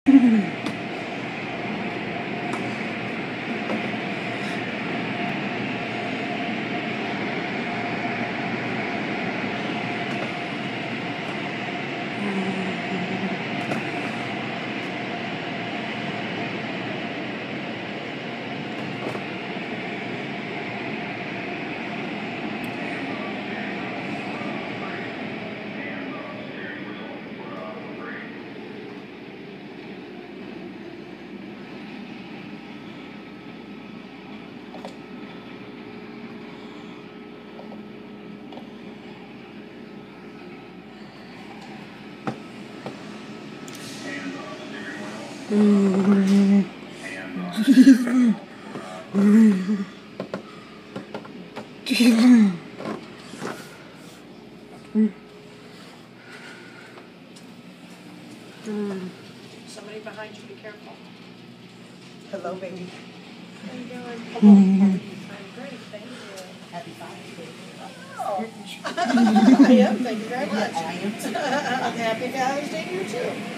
Somebody behind you, be careful. Hello, baby. How you doing? I'm great, thank you. Happy Father's Day. Oh. I am, thank you very much. I am too. Happy Father's Day to you too.